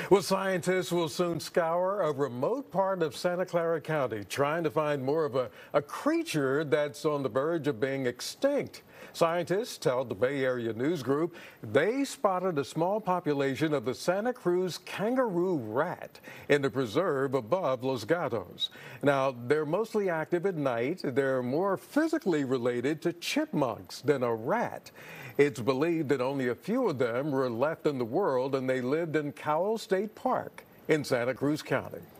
Well, scientists will soon scour a remote part of Santa Clara County, trying to find more of a creature that's on the verge of being extinct. Scientists tell the Bay Area News Group they spotted a small population of the Santa Cruz kangaroo rat in the preserve above Los Gatos. Now, they're mostly active at night. They're more physically related to chipmunks than a rat. It's believed that only a few of them were left in the world, and they lived in Cowell State Park in Santa Cruz County.